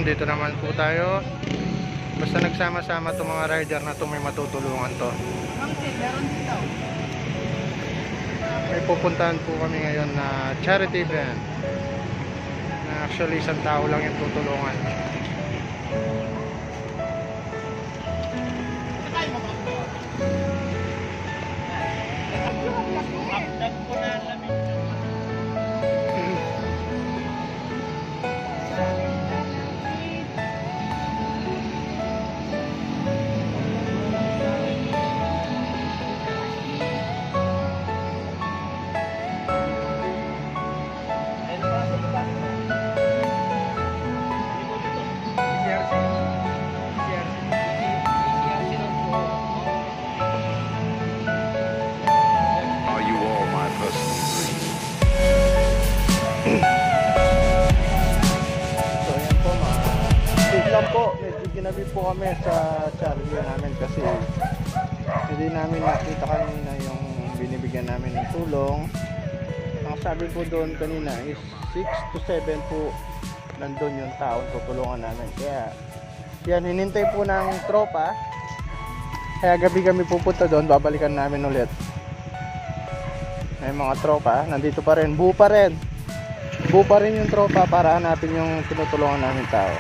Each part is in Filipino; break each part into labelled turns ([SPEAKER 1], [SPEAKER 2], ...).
[SPEAKER 1] Dito naman po tayo. Basta nagsama-sama itong mga rider na ito, may matutulungan to. May pupuntahan po kami ngayon na charity event. Na actually isang tao lang yung tutulungan. Medyo ginabi po kami sa charity namin kasi hindi namin nakita kanina yung binibigyan namin ng tulong. Ang sabi po doon kanina is 6 to 7 po nandun yung taong tutulungan namin. Kaya yan, hinintay po ng tropa. Kaya gabi kami pupunta doon, babalikan namin ulit. May mga tropa, nandito pa rin, buo pa rin yung tropa para hanapin yung tinutulungan namin tao.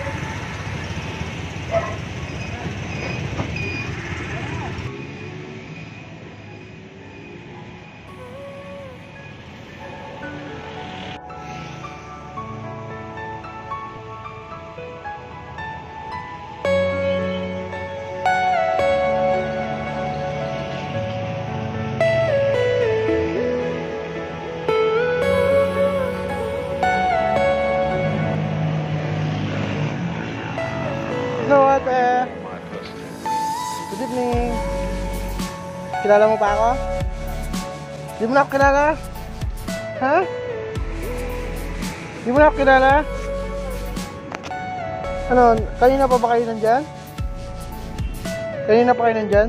[SPEAKER 1] Hello, ate. Good evening. Kilala mo pa ako? Di mo na ako kilala? Ha? Di mo na ako kilala? Ano, kanina pa ba kayo nandyan? Kanina pa kayo nandyan?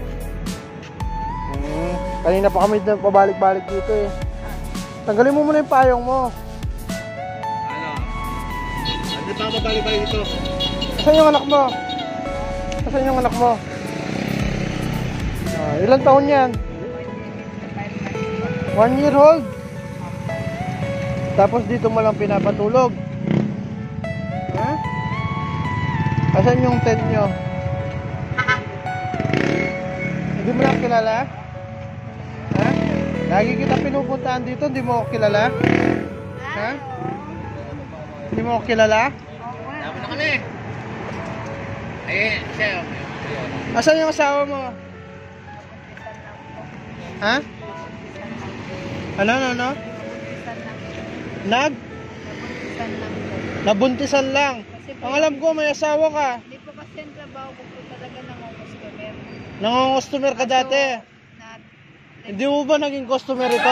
[SPEAKER 1] Kanina pa kami pabalik-balik dito eh. Tanggalin mo muna yung payong mo.
[SPEAKER 2] Ano? Hindi pa mabalik-balik dito.
[SPEAKER 1] Asan yung anak mo? Asan yung anak mo? Ilang taon yan? 1 year old? Tapos dito mo lang pinapatulog? Ha? Asan yung tent nyo? Hindi mo lang kilala? Ha? Lagi kita pinupuntahan dito, hindi mo ako kilala? Ha? Hindi mo ako kilala?
[SPEAKER 2] Tama na kami. Eh, siya.
[SPEAKER 1] Asan yung asawa mo? Ha? Ano? Nabuntisan lang. Ang alam ko may asawa ka.
[SPEAKER 3] Hindi po kasi ang trabaho ko po talaga nangungustomer.
[SPEAKER 1] Nangungustomer ka dati. Hindi mo ba naging customer ito?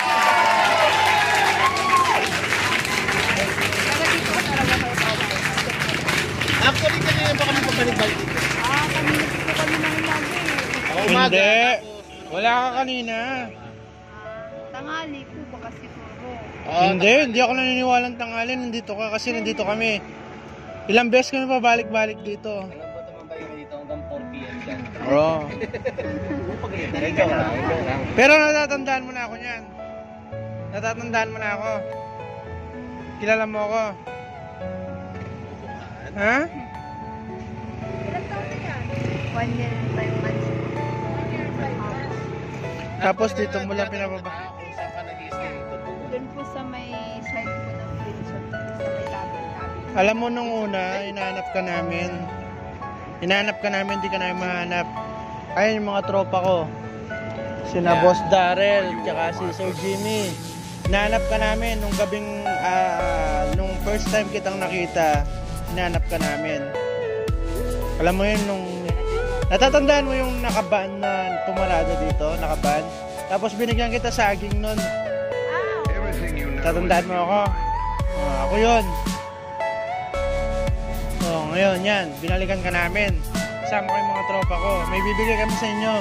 [SPEAKER 2] Actually, kanina pa kami pabalik-balik dito.
[SPEAKER 3] Kanina po kami nang lagi.
[SPEAKER 1] Hindi. Wala ka kanina.
[SPEAKER 3] Tanghali po baka siguro.
[SPEAKER 1] Hindi ako naniniwalang tanghali. Nandito ka kasi nandito kami. Ilang beses kami pabalik-balik dito.
[SPEAKER 2] Alam ba naman kayo dito hanggang 4 PM dyan?
[SPEAKER 1] Bro.
[SPEAKER 2] Ikaw lang.
[SPEAKER 1] Pero natatandaan mo na ako niyan. Natatandaan mo na ako. Kilala mo ako. Ha?
[SPEAKER 3] Ilang taon na yan? 1 year and 5 months. 1 year and 5 months.
[SPEAKER 1] Tapos dito mo lang pinababa.
[SPEAKER 2] Kung saan ka nag-i-stay dito?
[SPEAKER 3] Doon po sa may side po ng Vincent. Sa may labing.
[SPEAKER 1] Alam mo nung una, hinahanap ka namin. Hinahanap ka namin, di ka namin mahanap. Ayun yung mga tropa ko. Sina Boss Darrell, tsaka si Sir Jimmy. Hinahanap ka namin nung gabing, nung first time kitang nakita. Hinahanap ka namin. Alam mo yun, nung natatandaan mo yung nakaban na pumarada dito, nakaban. Tapos binigyan kita saging nun. Tatandaan mo ako? Ako yun. So ngayon yan, binalikan ka namin. Kasama ko yung mga tropa ko. May bibigay kami sa inyo.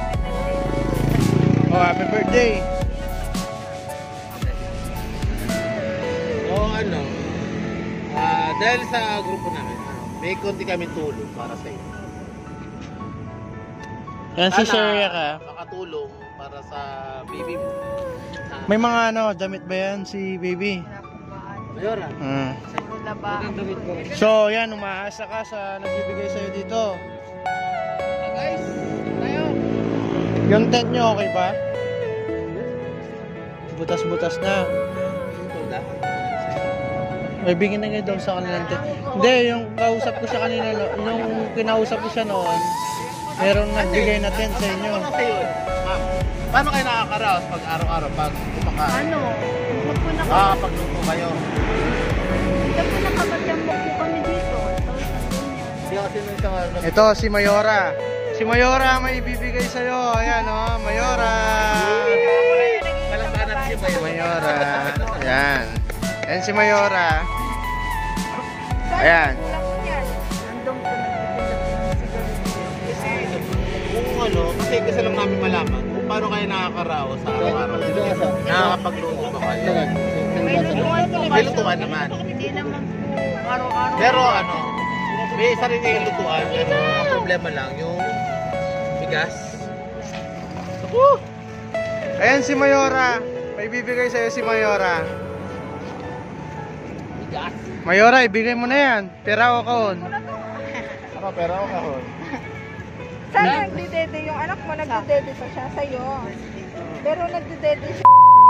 [SPEAKER 1] Happy birthday.
[SPEAKER 2] Dahil sa grupo namin, may konti kaming tulong para sa iyo.
[SPEAKER 1] Yan si Sir Reka.
[SPEAKER 2] Makatulong para sa baby mo.
[SPEAKER 1] May mga damit ba yan si baby?
[SPEAKER 2] Mayora.
[SPEAKER 3] Puro laba.
[SPEAKER 1] So yan, umaasa ka sa nagbibigay sa'yo dito.
[SPEAKER 2] Guys, tayo.
[SPEAKER 1] Yung tent nyo okay ba? Butas-butas na. May bigyan na kayo daw sa kanilang tent. Hindi, yung kausap ko siya kanina, yung kinausap ko siya noon, meron nagbigay na tent sa inyo.
[SPEAKER 2] Ano kayo? Ma'am, paano kayo nakakaraos pag araw-araw pag kumakain?
[SPEAKER 3] Ano? Huwag po na
[SPEAKER 2] Pagluto kayo.
[SPEAKER 3] Hindi po nakapagyampok po kami dito.
[SPEAKER 2] Hindi kasi nung isang
[SPEAKER 1] Ito, si Mayora. Si Mayora may ibibigay sa'yo. Ayan o, Mayora.
[SPEAKER 2] walang banat siya ba yun?
[SPEAKER 1] Mayora. Ayan. Ayan si Mayora. Ayan.
[SPEAKER 3] Nandun po
[SPEAKER 2] Kung kasi lang namin malaman kung paano kayo nakakaraos sa araw-araw. Nakakapagluto ba kayo? May lutuan naman.
[SPEAKER 3] Hindi naman po araw-araw.
[SPEAKER 2] Pero may sariling lutuan. Pero ang problema lang yung bigas.
[SPEAKER 1] Ayan si Mayora. May ibibigay sa'yo si Mayora.
[SPEAKER 2] Bigas?
[SPEAKER 1] Mayora, ibigay mo na yan. Pera o kahon.
[SPEAKER 2] Pero ako kahon.
[SPEAKER 4] Sana nagdidede yung anak mo, nagdidede pa siya sa'yo. Pero nagdidede siya.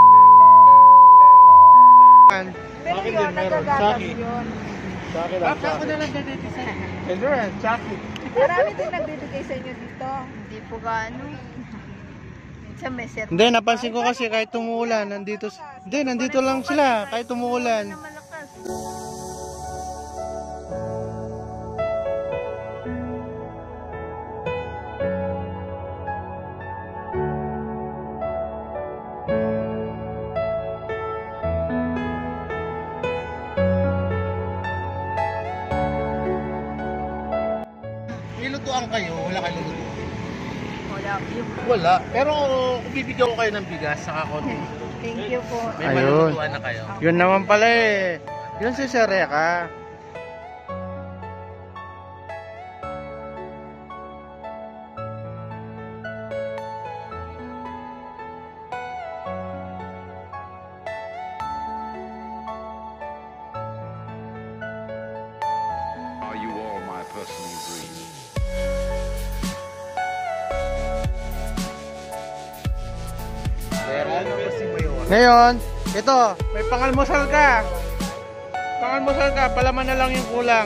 [SPEAKER 4] Pero
[SPEAKER 2] Akin
[SPEAKER 4] yun,
[SPEAKER 2] din meron.
[SPEAKER 4] nagagagas
[SPEAKER 2] Saki.
[SPEAKER 4] yun.
[SPEAKER 2] Sa akin lang. Ako na lang dito sa'yo. Eldoran, Chucky.
[SPEAKER 4] Marami din nagbibigay sa inyo dito.
[SPEAKER 3] Hindi po gaano. Minsan may service.
[SPEAKER 1] Hindi, napansin ko kasi kahit tumuulan, nandito. Hindi, nandito lang sila kahit tumuulan.
[SPEAKER 3] Na malakas.
[SPEAKER 2] Nilutuan kayo, wala kayo lutuan.
[SPEAKER 3] Wala.
[SPEAKER 2] Wala. Pero kung bibigyan ko kayo ng bigas, saka konti.
[SPEAKER 4] Thank you po.
[SPEAKER 2] May
[SPEAKER 1] Ayun.
[SPEAKER 2] malulutuan na kayo.
[SPEAKER 1] Yun naman pala eh. Yun si Sir Reka.
[SPEAKER 5] Are you all my personal dreams?
[SPEAKER 2] Pero ano ba si Mayor?
[SPEAKER 1] Ngayon, ito, may pangalmusal ka. Pangalmusal ka, palaman na lang yung kulang.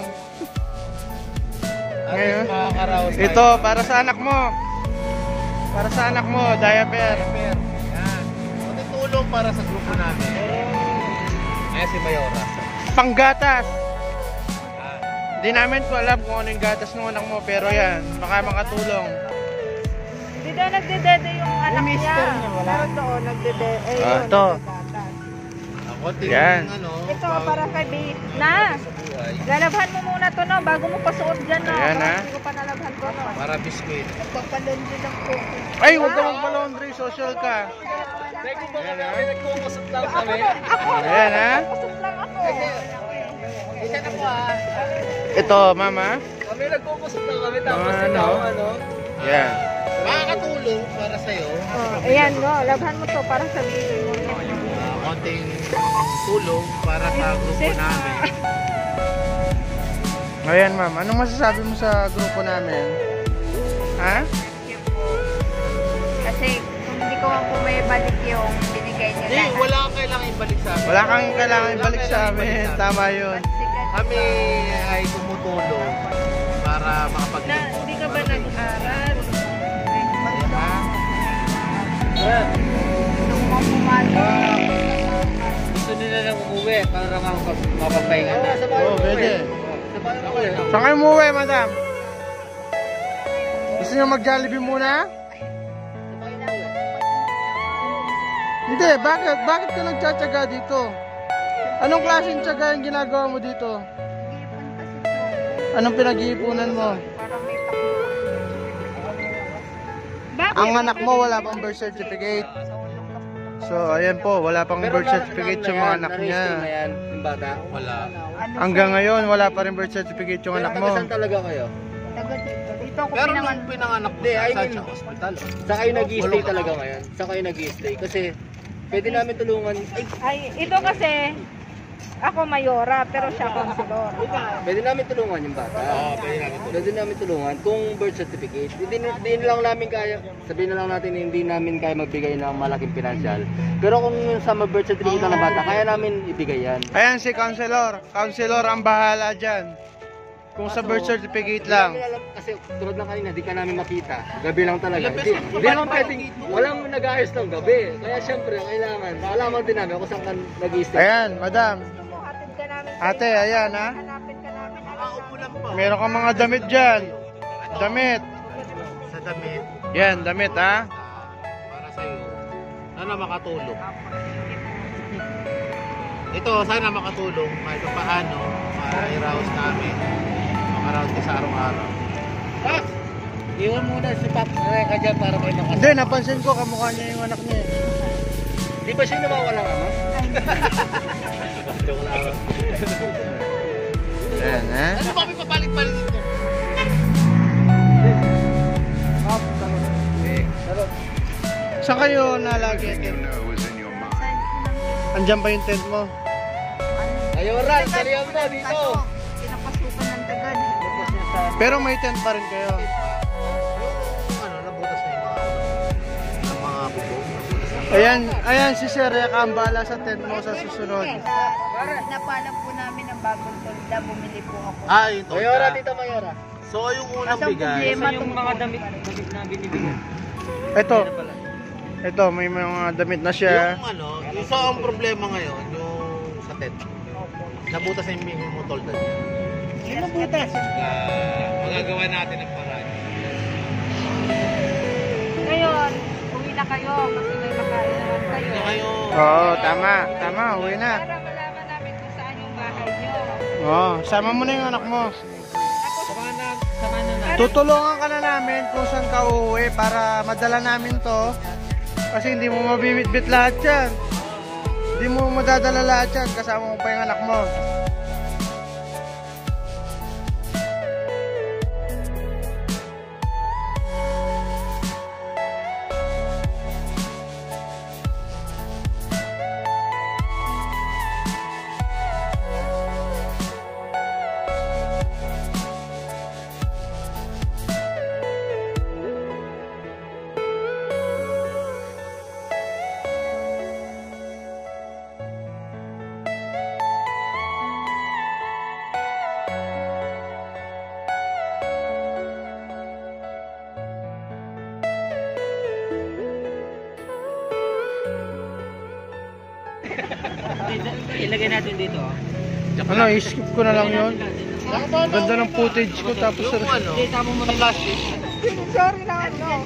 [SPEAKER 1] Ngayon,
[SPEAKER 2] Makakaraos tayo.
[SPEAKER 1] ito, para sa anak mo. Para sa anak mo, diaper.
[SPEAKER 2] Yan. Tulong para sa grupo namin. Ayan si Mayora.
[SPEAKER 1] Panggatas.
[SPEAKER 2] Ah,
[SPEAKER 1] Hindi namin ko alam kung ano yung gatas ng anak mo, pero yan, baka makatulong.
[SPEAKER 4] Hindi daw nagdidede yung anak
[SPEAKER 2] Yung
[SPEAKER 4] niya.
[SPEAKER 2] mister niya, wala.
[SPEAKER 4] Pero doon, nagdidede. Eh,
[SPEAKER 1] Ah,
[SPEAKER 4] yun,
[SPEAKER 1] ito.
[SPEAKER 4] nagdagatas.
[SPEAKER 2] konting
[SPEAKER 1] Yan.
[SPEAKER 4] Ito, para kay babe. Na!
[SPEAKER 2] buhay.
[SPEAKER 4] Lalabhan mo muna to, no? Bago mo pasuot dyan, no?
[SPEAKER 1] Ayan,
[SPEAKER 4] Para
[SPEAKER 1] ha?
[SPEAKER 4] hindi ko pa nalabhan to, no?
[SPEAKER 2] Para biscuit.
[SPEAKER 4] Nagpapalon din ang cookie.
[SPEAKER 1] Ay, huwag ka magpa-laundry, social ka.
[SPEAKER 2] Ayan ha. Nagkumusap lang kami.
[SPEAKER 4] Ako!
[SPEAKER 1] Ayan, ha?
[SPEAKER 4] Pasok lang ako.
[SPEAKER 2] Isa na po ha.
[SPEAKER 1] Ito, mama.
[SPEAKER 2] Kami nagkumusap lang kami.
[SPEAKER 1] Mga ano? Yan.
[SPEAKER 2] Makakatulong para sa'yo.
[SPEAKER 4] Oh, ayan, no? Labhan mo to para sa baby mo.
[SPEAKER 2] Konting tulong para sa grupo namin.
[SPEAKER 1] Ayan, ma'am. Anong masasabi mo sa grupo namin? Ha?
[SPEAKER 3] Thank you po. Kasi kung hindi ko po may balik yung binigay niyo
[SPEAKER 2] Hindi, wala kang kailangan ibalik sa amin.
[SPEAKER 1] Wala kang kailangan ibalik sa amin. Tama yun.
[SPEAKER 2] Kami ay tumutulong para makapag-live.
[SPEAKER 4] Hindi ka ba nag-aral?
[SPEAKER 3] Nung mga pumasok.
[SPEAKER 2] Gusto nila lang umuwi para mapagpahinga na.
[SPEAKER 1] Oo, pwede. Saan kayo umuwi, madam? Gusto nyo mag-Jollibee muna? Hindi, bakit ka nagtsatsaga dito? Anong klaseng tsaga yung ginagawa mo dito?
[SPEAKER 3] Ipon kasi po.
[SPEAKER 1] Anong pinag-iipunan mo?
[SPEAKER 3] Para may takbo.
[SPEAKER 1] Ang anak mo wala pang birth certificate. So, ayan po, wala pang birth certificate yung mga anak niya.
[SPEAKER 2] Yung bata? Wala.
[SPEAKER 1] Hanggang ngayon, wala pa rin birth certificate yung anak mo.
[SPEAKER 6] Saan talaga kayo?
[SPEAKER 3] Taga dito. Dito ako
[SPEAKER 2] Pero
[SPEAKER 3] pinanganak.
[SPEAKER 2] nung pinanganak mo
[SPEAKER 6] Hindi, I
[SPEAKER 2] sa
[SPEAKER 6] mean-
[SPEAKER 2] hospital.
[SPEAKER 6] Saan kayo nag-i-stay talaga ngayon? Saan kayo nag-i-stay? Kasi pwede namin tulungan.
[SPEAKER 4] Ay, ito kasi, ako mayora, pero siya konselor.
[SPEAKER 6] Pwede namin tulungan yung bata. Pwede namin tulungan kung birth certificate. Hindi lang namin kaya, sabihin na lang natin hindi namin kaya magbigay ng malaking pinansyal. Pero kung sa birth certificate ng bata, kaya namin ibigay yan.
[SPEAKER 1] Ayan si Counselor. Counselor ang bahala dyan. Kung sa birth certificate lang.
[SPEAKER 6] Kasi tulad lang kanina, di ka namin makita. Gabi lang talaga. Hindi naman pwedeng, walang nag-ayos ng gabi. Kaya syempre, kailangan, malaman din namin kung saan ka nag-i-stay.
[SPEAKER 1] Ayan, madam.
[SPEAKER 4] Hatid ka namin.
[SPEAKER 1] Ate, ayan ha.
[SPEAKER 4] Hanapin ka namin.
[SPEAKER 2] Nakaupo lang po.
[SPEAKER 1] Meron kang mga damit dyan. Damit.
[SPEAKER 2] Sa damit.
[SPEAKER 1] Yan, damit ha.
[SPEAKER 2] Para sa'yo. Sana makatulong. Ito, sana makatulong. Kahit paano, ma-rouse namin. Maka-rouse ka sa araw-araw.
[SPEAKER 6] Pak! Iwan muna si Pak ka dyan para may makasama.
[SPEAKER 1] Hindi, napansin ko kamukha niya yung anak niya.
[SPEAKER 6] Di ba siya nawawala nga, ma? Joke lang.
[SPEAKER 1] Ayan ha.
[SPEAKER 2] Ano ba may papalik-balik dito?
[SPEAKER 1] Saan kayo nalagi?
[SPEAKER 5] You know is in your mind.
[SPEAKER 1] Andyan ba yung tent mo?
[SPEAKER 6] Ayaw rin, salihan mo dito.
[SPEAKER 3] Kaso, pinapasukan ng tagad.
[SPEAKER 1] Pero may tent pa rin kayo.
[SPEAKER 2] Yung ano, nabutas na yung mga bubong. Nabutas na.
[SPEAKER 1] Ayan, ayan si Sir Reka ang bahala sa tent mo sa susunod.
[SPEAKER 3] Pinapalam po namin ng bagong tolda. Bumili po ako.
[SPEAKER 2] Ah, yung tolda.
[SPEAKER 6] Mayora, tita Mayora.
[SPEAKER 2] So, yung unang
[SPEAKER 3] Kasang
[SPEAKER 2] bigay.
[SPEAKER 3] problema yung mga
[SPEAKER 6] damit na binibigyan.
[SPEAKER 1] Ito, may mga damit na siya.
[SPEAKER 2] Yung ano, yung so ang problema ngayon, yung sa tent. Nabutas na yung tolda niya.
[SPEAKER 6] Ano nabutas?
[SPEAKER 2] Magagawa natin ang paraan.
[SPEAKER 4] Ngayon, uwi na kayo kasi may makain naman kayo.
[SPEAKER 2] Na kayo.
[SPEAKER 1] Oo, tama. Tama, uwi na.
[SPEAKER 4] Para malaman namin kung saan yung bahay nyo.
[SPEAKER 1] Oo, sama mo na yung anak mo.
[SPEAKER 6] Sama na.
[SPEAKER 1] Tutulungan ka na namin kung saan ka uuwi para madala namin to. Kasi hindi mo mabibitbit lahat yan. Hindi mo madadala lahat yan kasama mo pa yung anak mo.
[SPEAKER 6] Ilagay natin dito.
[SPEAKER 1] Ano, i-skip ko na lang yun. Ganda ng footage ko tapos
[SPEAKER 2] Yung ano, yung plastic.
[SPEAKER 4] Sorry na ano.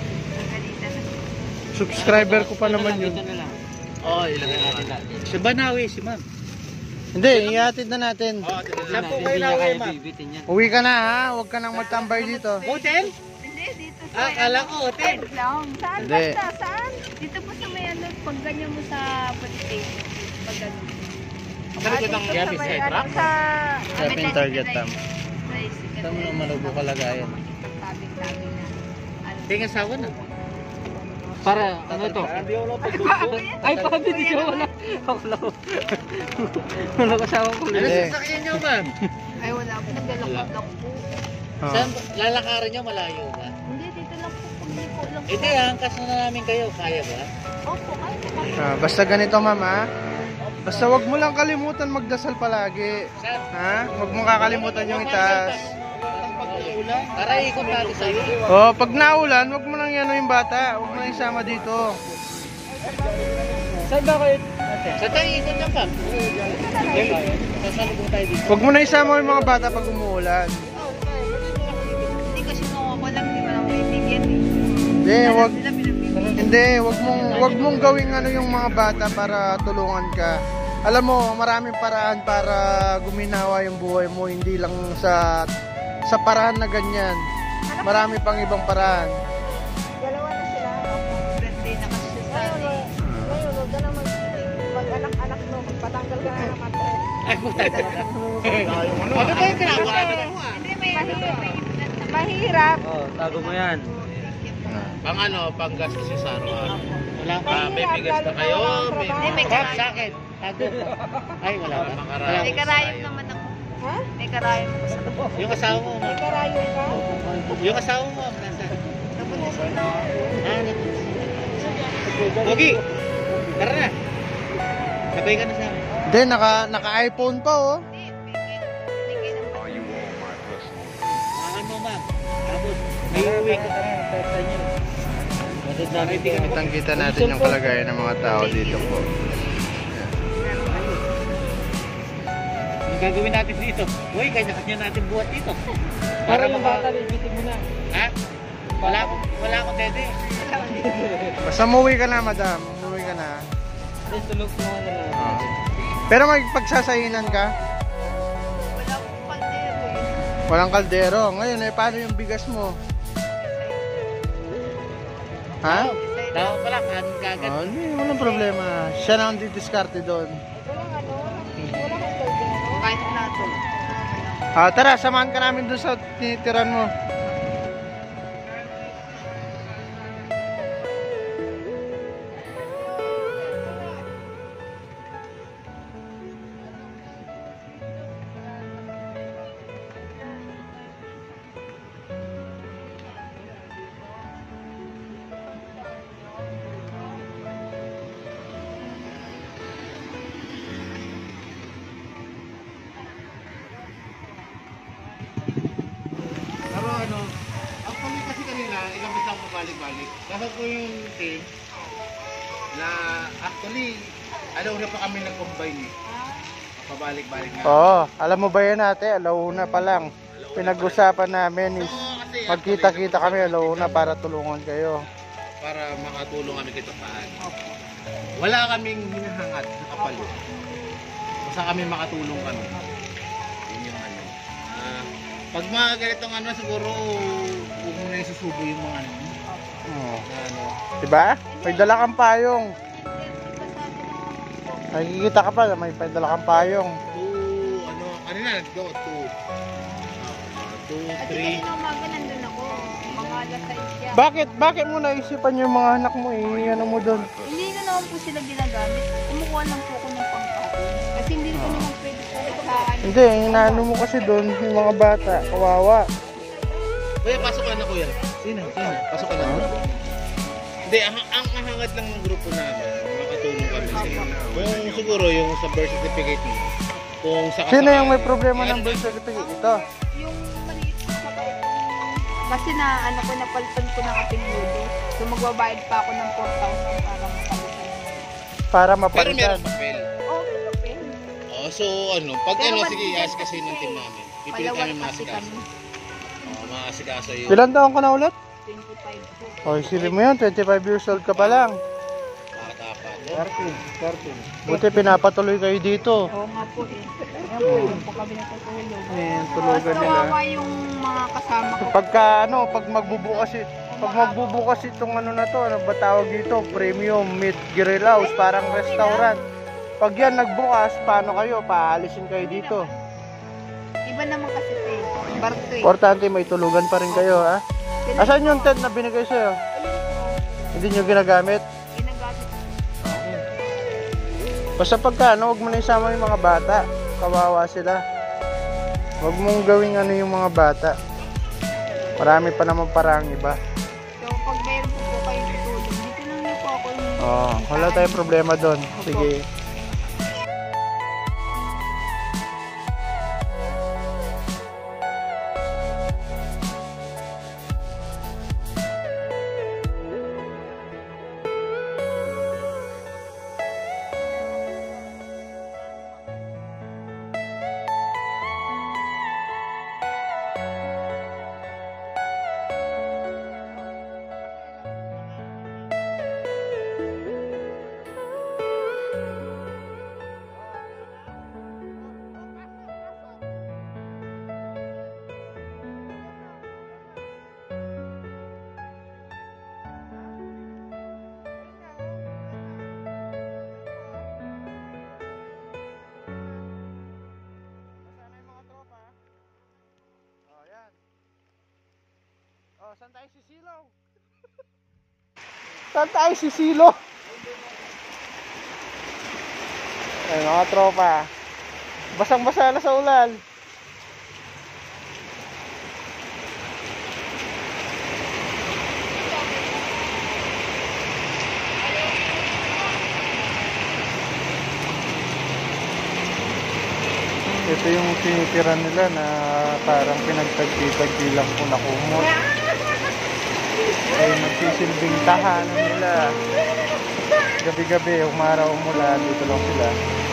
[SPEAKER 1] subscriber ko pa naman yun.
[SPEAKER 2] Oo, ilagay natin.
[SPEAKER 6] Si Banawi, si ma'am.
[SPEAKER 1] Hindi, ihatid na natin.
[SPEAKER 2] Oo, tignan
[SPEAKER 6] Saan po
[SPEAKER 2] natin.
[SPEAKER 6] kayo na kayo, ma'am?
[SPEAKER 1] Uwi ka na ha, huwag ka nang magtambay dito.
[SPEAKER 6] Hotel?
[SPEAKER 3] Hindi, dito sa...
[SPEAKER 6] Akala ko hotel.
[SPEAKER 3] Wait lang.
[SPEAKER 4] Saan
[SPEAKER 1] Hindi.
[SPEAKER 4] basta? Saan?
[SPEAKER 3] Dito po sa may ano, pag ganyan mo sa police station. Pag ganyan.
[SPEAKER 2] Saan ka nang gabi sa truck?
[SPEAKER 4] Sa...
[SPEAKER 1] Shopping target tam.
[SPEAKER 3] Saan mo
[SPEAKER 6] malubo kalagayan?
[SPEAKER 3] Tabing-tabing na. Ano?
[SPEAKER 6] Tingin sa na. Para ano to? Ay, pabi di siya wala. Ako lang. Wala kasama ko. Ano
[SPEAKER 1] Hindi.
[SPEAKER 6] sasakyan niyo, ma'am?
[SPEAKER 3] Ay, wala po. Naglalakad po.
[SPEAKER 1] Oh.
[SPEAKER 6] Saan lalakarin niyo malayo ba?
[SPEAKER 3] Hindi, dito lang po. Pagliko lang po.
[SPEAKER 6] Hindi, hangkas na namin kayo. Kaya ba?
[SPEAKER 3] Opo, ay, naman.
[SPEAKER 1] Basta ganito ma'am ha. Basta wag mo lang kalimutan magdasal palagi. Ha? Wag mo kakalimutan yung itaas.
[SPEAKER 6] Para ikot natin sa'yo.
[SPEAKER 1] Oh, pag naulan, wag mo nang yan yung bata. Wag mo nang isama dito.
[SPEAKER 6] Saan ba kayo? Sa tayo ikot lang pa. Sasalubong tayo dito.
[SPEAKER 1] Wag mo na isama yung mga bata pag umuulan.
[SPEAKER 3] Hindi kasi nung walang di ba lang waiting yan eh.
[SPEAKER 1] Hindi, wag
[SPEAKER 3] Sila pinapili.
[SPEAKER 1] hindi, wag mong gawing ano yung mga bata para tulungan ka. Alam mo, maraming paraan para guminawa yung buhay mo, hindi lang sa paraan na ganyan. Marami pang ibang paraan.
[SPEAKER 4] Dalawa na sila.
[SPEAKER 3] Birthday na kasi siya sa
[SPEAKER 4] Ngayon, huwag ka na mag-anak-anak mo. Magpatanggal ka na ng matres.
[SPEAKER 2] Ano ba yung ginagawa mo ah?
[SPEAKER 3] Hindi, may
[SPEAKER 4] Mahirap.
[SPEAKER 6] Oh, tago mo yan.
[SPEAKER 2] Pang ano, pang gastos sa araw.
[SPEAKER 6] Wala ka.
[SPEAKER 2] May bigas na kayo, may
[SPEAKER 3] May
[SPEAKER 6] Bob,
[SPEAKER 3] karayom.
[SPEAKER 6] sa akin. Tago. Ay, wala ka.
[SPEAKER 2] Makaraos.
[SPEAKER 3] May karayom naman ako.
[SPEAKER 4] Ha?
[SPEAKER 3] May karayom ako sa
[SPEAKER 6] Yung asawa mo,
[SPEAKER 4] May karayo ka?
[SPEAKER 6] yung asawa mo, nasa.
[SPEAKER 3] Napunta sila.
[SPEAKER 6] Pogi, tara na. Sabay ka na sa amin.
[SPEAKER 1] Hindi, naka-iPhone pa oh.
[SPEAKER 3] Hindi, bigay ng
[SPEAKER 5] Are you all my personal?
[SPEAKER 6] Makan mo, ma'am. Tapos, may uwi ka. Matod namin, hindi kami.
[SPEAKER 1] Kitang-kita natin yung kalagayan ng mga tao dito po.
[SPEAKER 6] Ang gagawin natin dito? Uy, kanya-kanya natin buhat dito. Para yung bata, bibitin mo na. Ha? Wala akong dede.
[SPEAKER 1] Basta umuwi ka na, madam. Umuwi ka na.
[SPEAKER 6] Tulog mo na lang.
[SPEAKER 1] Oh. Pero magpagsasayinan ka?
[SPEAKER 3] Wala akong kaldero eh.
[SPEAKER 1] Walang kaldero. Ngayon paano yung bigas mo? Ha?
[SPEAKER 6] Daw pala, kanin kagad.
[SPEAKER 1] Oh, hindi, walang problema. Siya na ang didiskarte doon.
[SPEAKER 4] Walang ano, wala kang kaldero.
[SPEAKER 3] Kahit plato.
[SPEAKER 1] Tara, samahan ka namin doon sa tinitiran mo.
[SPEAKER 2] Pero ano, actually kasi kanina, ilang beses ako pabalik-balik. Kasi ko yung team na actually, alaw na pa kami nag-combine eh. Pabalik-balik na.
[SPEAKER 1] Oo, alam mo ba yan ate? Alauna pa lang. Pinag-usapan namin is
[SPEAKER 2] Kasi
[SPEAKER 1] magkita-kita kami alauna para tulungan kayo.
[SPEAKER 2] para makatulong kami kito paan. Wala kaming hinahangat na kapalo. Basta kami makatulong kami. Yun yung ano. Pag mga ganitong ano, siguro huwag mo na yung susubo yung mga ano.
[SPEAKER 1] Oo.
[SPEAKER 2] Na ano.
[SPEAKER 1] Diba? May dala kang payong. Nakikita ka pa, may dala kang payong.
[SPEAKER 2] Ano, kanina nag-go, 2,
[SPEAKER 3] At
[SPEAKER 2] 3.
[SPEAKER 3] kasi na umaga nandun ako. Mga alas 6 yan.
[SPEAKER 1] Bakit mo naisipan yung mga anak mo eh? Ano mo doon?
[SPEAKER 3] Hindi na naman po sila ginagamit. Kumukuha lang po ako ng pangkain. Kasi hindi ko naman pwede po sa ano.
[SPEAKER 1] Hindi, inaano mo kasi doon yung mga bata. Kawawa.
[SPEAKER 2] Kuya, pasok ka na kuya. Sino? Pasok ka na. Hindi, ang hangad lang ng grupo namin. Makatulong kami sa kung siguro yung sa birth certificate mo. Kung sa
[SPEAKER 1] Sino yung may problema ng birth certificate? Ito.
[SPEAKER 3] Yung maliit po sa baitong... Kasi na ano ko, napalitan ko ng apelyido. So magbabayad pa ako ng 4,000 para mapalitan.
[SPEAKER 1] Para
[SPEAKER 2] Pero
[SPEAKER 1] mapalitan.
[SPEAKER 2] meron papel.
[SPEAKER 3] Okay, okay.
[SPEAKER 2] Oh, so ano, pag
[SPEAKER 3] Pero
[SPEAKER 2] ano,
[SPEAKER 3] one
[SPEAKER 2] sige,
[SPEAKER 3] million
[SPEAKER 2] ask kasi ng team namin. Pipilit
[SPEAKER 3] Palawal
[SPEAKER 2] namin mga
[SPEAKER 3] kasi
[SPEAKER 2] asikaso.
[SPEAKER 3] kami.
[SPEAKER 2] Mga asikaso yun.
[SPEAKER 1] Ilan taon ka na ulit?
[SPEAKER 3] 25 po.
[SPEAKER 1] O, isipin mo yun, 25 years old ka pa lang.
[SPEAKER 2] Bata pa.
[SPEAKER 1] 13. Buti pinapatuloy kayo dito.
[SPEAKER 3] Oo nga po eh. Ayan po, yun po kami natutulog.
[SPEAKER 1] Ayan,
[SPEAKER 3] Mas
[SPEAKER 1] tulugan nila.
[SPEAKER 3] kawawa yung mga kasama ko.
[SPEAKER 1] Pag magbubukas itong ano na to, ano ba tawag dito? Premium Meat Grill House, parang restaurant. Pag yan nagbukas, paano kayo? Paalisin kayo dito.
[SPEAKER 3] Iba naman kasi ito eh. Barto eh.
[SPEAKER 1] Importante may tulugan pa rin kayo, ha? Asan yung tent na binigay sa'yo? Hindi nyo ginagamit?
[SPEAKER 3] Ginagamit.
[SPEAKER 1] Basta pagka, ano, huwag mo na isama yung mga bata. Kawawa sila. Huwag mong gawing ano yung mga bata. Marami pa naman parang iba.
[SPEAKER 3] So pag mayroon po kayong tutulog, dito lang niyo po ako yung...
[SPEAKER 1] Oh, wala tayong problema doon. Sige. saan tayo sisilaw? Saan tayo sisilo? Ay, mga tropa. Basang-basa na sa ulan. Ito yung tinitira nila na parang pinagtagpi-tagpi lang po na kumot. Ay magsisilbing tahanan nila. Gabi-gabi, umaraw mula, dito lang sila.